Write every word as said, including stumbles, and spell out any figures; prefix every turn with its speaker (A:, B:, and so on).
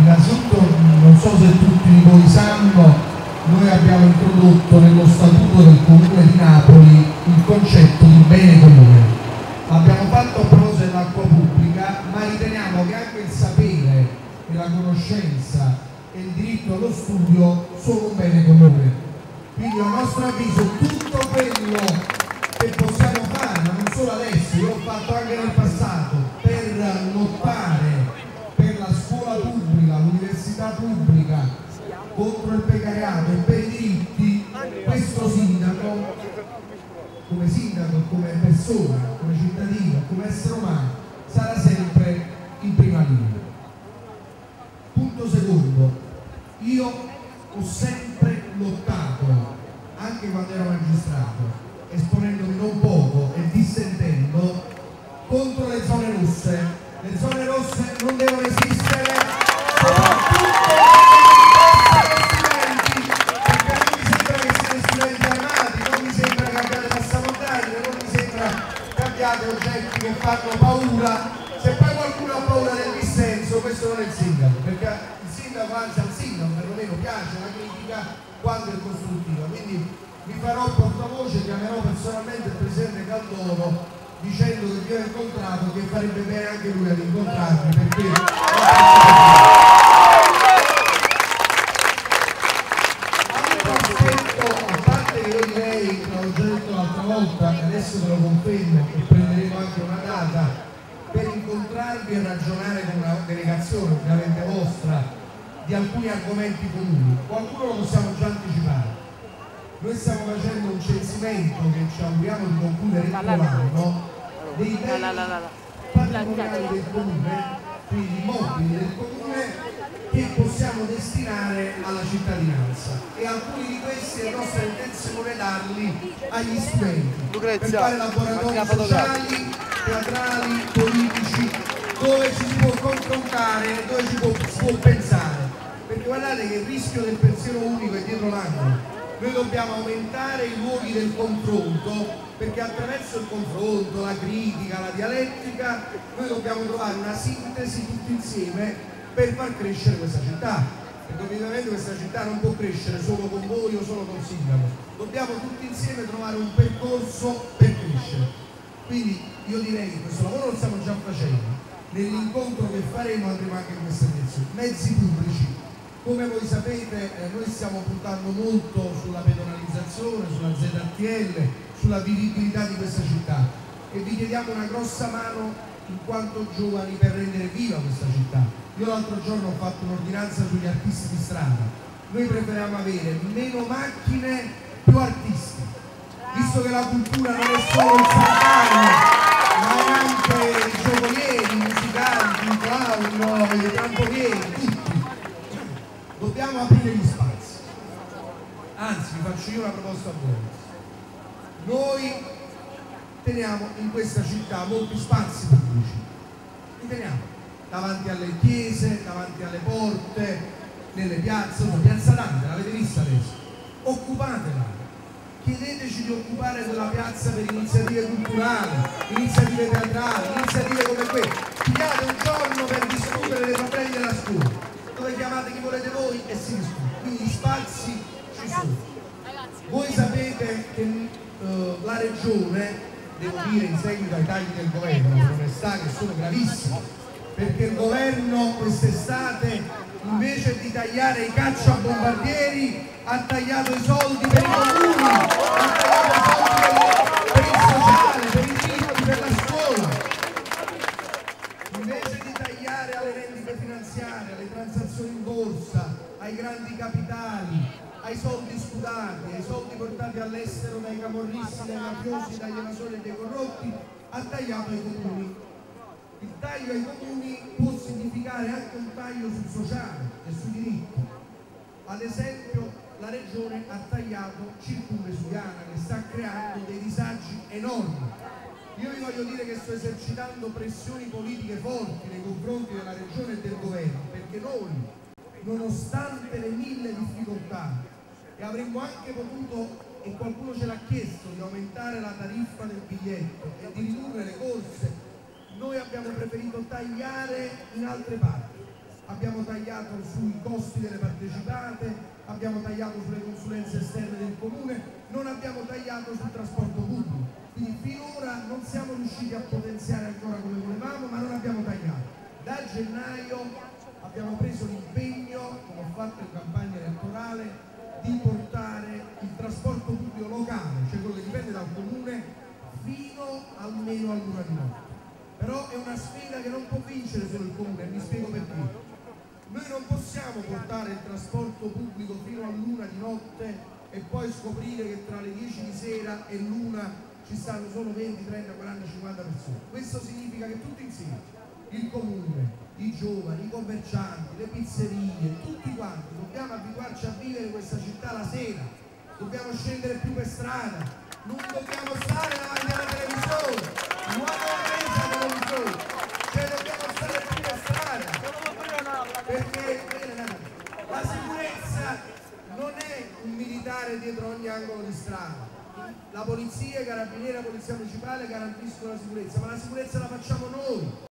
A: innanzitutto non so se tutti di voi sanno, noi abbiamo introdotto nello statuto del Comune di Napoli il concetto di bene comune. L'abbiamo fatto a proposito dell'acqua pubblica, ma riteniamo che anche il sapere e la conoscenza e il diritto allo studio sono un bene comune. Quindi a nostro avviso tutto quello che possiamo fare, ma non solo adesso, io ho fatto anche nel passato, per lottare per la scuola pubblica, l'università pubblica, contro il precariato e per i diritti, questo sindaco, come sindaco, come persona, come cittadino, come essere umano, sarà sempre in prima linea. Punto secondo, io ho sempre lottato, anche quando ero magistrato, esponendomi non poco e dissentendo, contro le zone rosse. Le zone rosse non devono esistere, soprattutto studenti, perché non mi sembra che siano studenti armati, non mi sembra che abbiate passamontagna, non mi sembra che abbiate oggetti che fanno paura. Se poi qualcuno ha paura del dissenso, questo non è il sindaco, perché il sindaco, anzi al sindaco perlomeno piace la critica quando è costruttiva. Quindi mi farò portavoce, chiamerò personalmente il presidente Caldoro dicendo che vi ho incontrato, che farebbe bene anche lui ad incontrarmi, perché altro aspetto, a parte che io direi, l'ho già detto l'altra volta e adesso ve lo confermo e prenderemo anche una data per incontrarvi e ragionare con una delegazione ovviamente vostra di alcuni argomenti comuni. Qualcuno lo possiamo già anticipare. Noi stiamo facendo un censimento che ci auguriamo di concludere entro l'anno dei beni patrimoniali del comune, quindi immobili del comune che possiamo destinare alla cittadinanza, e alcuni di questi è nostra intenzione darli agli studenti per fare laboratori sociali, teatrali, politici, dove ci si può confrontare, dove ci può, si può pensare, perché guardate che il rischio del pensiero unico è dietro l'angolo. Noi dobbiamo aumentare i luoghi del confronto, perché attraverso il confronto, la critica, la dialettica, noi dobbiamo trovare una sintesi tutti insieme per far crescere questa città, perché ovviamente questa città non può crescere solo con voi o solo col sindaco, dobbiamo tutti insieme trovare un percorso per crescere. Quindi io direi che questo lavoro lo stiamo già facendo, nell'incontro che faremo andremo anche in questa direzione. Mezzi pubblici. Come voi sapete, eh, noi stiamo puntando molto sulla pedonalizzazione, sulla Z T L, sulla vivibilità di questa città, e vi chiediamo una grossa mano in quanto giovani per rendere viva questa città. Io l'altro giorno ho fatto un'ordinanza sugli artisti di strada. Noi preferiamo avere meno macchine, più artisti, visto che la cultura non è solo il Sant'Anno, ma è anche i giocolieri, i musicanti, i clown, i trampolieri, tutti. Dobbiamo aprire gli spazi. Anzi, vi faccio io una proposta a voi. Noi teniamo in questa città molti spazi pubblici. Li teniamo davanti alle chiese, davanti alle porte, nelle piazze, una piazza Dante, l'avete vista adesso? Occupatela. Chiedeteci di occupare quella piazza per iniziative culturali, iniziative teatrali, iniziative come queste. Pigliate un giorno per discutere dei problemi della scuola, dove chiamate chi volete voi e si discute. Quindi gli spazi ci sono. Voi sapete che uh, la regione, devo dire in seguito ai tagli del governo, per onestà, che sono gravissimi, perché il governo quest'estate, invece di tagliare i cacciabombardieri, ha tagliato i soldi per i comuni, ha tagliato i soldi per il sociale, per i diritti, per la scuola. Invece di tagliare alle rendite finanziarie, alle transazioni in borsa, ai grandi capitali, ai soldi scudati, ai soldi portati all'estero dai camorristi, dai mafiosi, dagli evasori e dai corrotti, ha tagliato ai comuni. Il taglio ai comuni può significare anche un taglio sul sociale e sui diritti. Ad esempio, la regione ha tagliato Circumve Sudiana, che sta creando dei disagi enormi. Io vi voglio dire che sto esercitando pressioni politiche forti nei confronti della regione e del governo, perché noi, nonostante le mille difficoltà, e avremmo anche potuto, e qualcuno ce l'ha chiesto, di aumentare la tariffa del biglietto e di ridurre le corse, noi abbiamo preferito tagliare in altre parti. abbiamo tagliato sui costi delle partecipate, abbiamo tagliato sulle consulenze esterne del comune, non abbiamo tagliato sul trasporto pubblico. Quindi finora non siamo riusciti a potenziare ancora come volevamo, ma non abbiamo tagliato. Da gennaio abbiamo preso l'impegno, come ho fatto in campagna elettorale, di portare il trasporto pubblico locale, cioè quello che dipende dal comune, fino almeno all'una di notte. Però è una sfida che non può vincere solo il comune, e mi spiego perché. Noi non possiamo portare il trasporto pubblico fino all'una di notte e poi scoprire che tra le dieci di sera e l'una ci stanno solo venti, trenta, quaranta, cinquanta persone. Questo significa che tutti insieme, il comune, i giovani, i commercianti, le pizzerie, tutti quanti, dobbiamo abituarci a vivere questa città la sera, dobbiamo scendere più per strada, non dobbiamo stare davanti alla televisione, nuovamente alla televisione, cioè dobbiamo stare più per strada, perché la sicurezza non è un militare dietro ogni angolo di strada. La polizia, i carabinieri, la polizia municipale garantiscono la sicurezza, ma la sicurezza la facciamo noi.